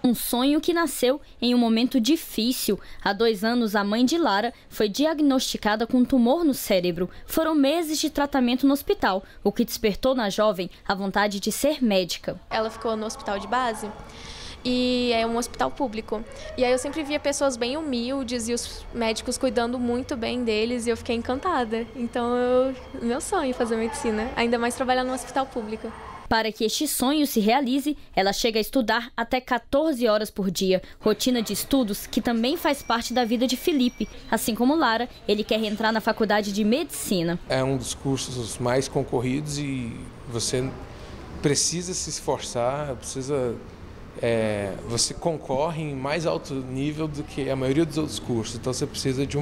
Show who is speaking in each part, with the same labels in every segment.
Speaker 1: Um sonho que nasceu em um momento difícil. Há 2 anos, a mãe de Lara foi diagnosticada com um tumor no cérebro. Foram meses de tratamento no hospital, o que despertou na jovem a vontade de ser médica.
Speaker 2: Ela ficou no hospital de base e é um hospital público. E aí eu sempre via pessoas bem humildes e os médicos cuidando muito bem deles e eu fiquei encantada. Então, meu sonho é fazer medicina, ainda mais trabalhar no hospital público.
Speaker 1: Para que este sonho se realize, ela chega a estudar até 14 horas por dia, rotina de estudos que também faz parte da vida de Felipe. Assim como Lara, ele quer entrar na faculdade de medicina.
Speaker 3: É um dos cursos mais concorridos e você precisa se esforçar, você concorre em mais alto nível do que a maioria dos outros cursos. Então você precisa de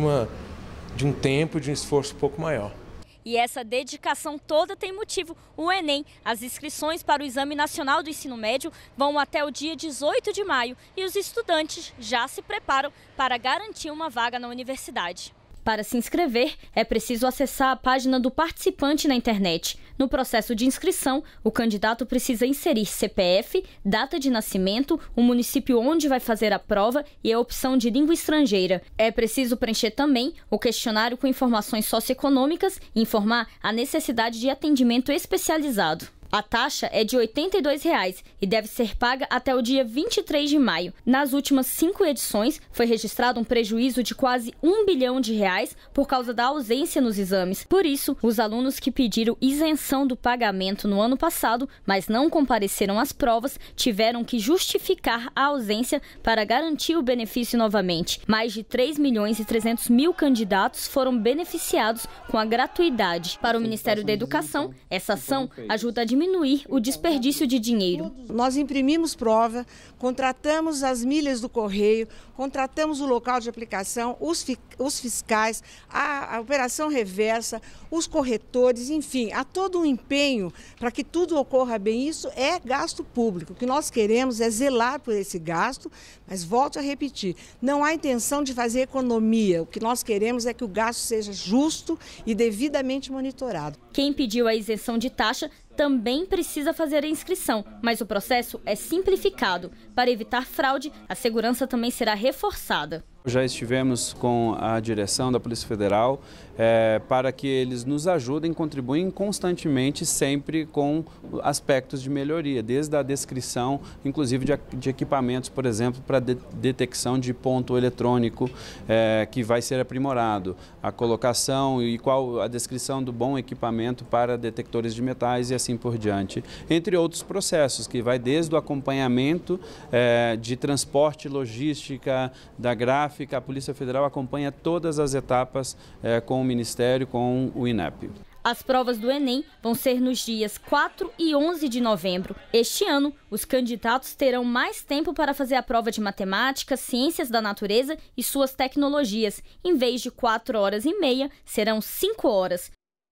Speaker 3: um tempo, de um esforço um pouco maior.
Speaker 1: E essa dedicação toda tem motivo, o Enem. As inscrições para o Exame Nacional do Ensino Médio vão até o dia 18 de maio e os estudantes já se preparam para garantir uma vaga na universidade. Para se inscrever, é preciso acessar a página do participante na internet. No processo de inscrição, o candidato precisa inserir CPF, data de nascimento, o município onde vai fazer a prova e a opção de língua estrangeira. É preciso preencher também o questionário com informações socioeconômicas e informar a necessidade de atendimento especializado. A taxa é de R$ 82,00 e deve ser paga até o dia 23 de maio. Nas últimas 5 edições, foi registrado um prejuízo de quase R$ 1 bilhão por causa da ausência nos exames. Por isso, os alunos que pediram isenção do pagamento no ano passado, mas não compareceram às provas, tiveram que justificar a ausência para garantir o benefício novamente. Mais de 3.300.000 candidatos foram beneficiados com a gratuidade. Para o Ministério da Educação, essa ação ajuda a diminuir o desperdício de dinheiro.
Speaker 4: Nós imprimimos prova, contratamos as milhas do correio, contratamos o local de aplicação, os fiscais, a operação reversa, os corretores, enfim, há todo um empenho para que tudo ocorra bem. Isso é gasto público. O que nós queremos é zelar por esse gasto, mas volto a repetir, não há intenção de fazer economia. O que nós queremos é que o gasto seja justo e devidamente monitorado.
Speaker 1: Quem pediu a isenção de taxa também precisa fazer a inscrição, mas o processo é simplificado. Para evitar fraude, a segurança também será reforçada.
Speaker 5: Já estivemos com a direção da Polícia Federal para que eles nos ajudem, contribuem constantemente, sempre com aspectos de melhoria, desde a descrição, inclusive de equipamentos, por exemplo, para detecção de ponto eletrônico, que vai ser aprimorado, a colocação e qual a descrição do bom equipamento para detectores de metais e assim por diante, entre outros processos, que vai desde o acompanhamento de transporte, logística, da gráfica. A Polícia Federal acompanha todas as etapas com o Ministério, com o INEP.
Speaker 1: As provas do Enem vão ser nos dias 4 e 11 de novembro. Este ano, os candidatos terão mais tempo para fazer a prova de matemática, ciências da natureza e suas tecnologias. Em vez de 4 horas e meia, serão 5 horas.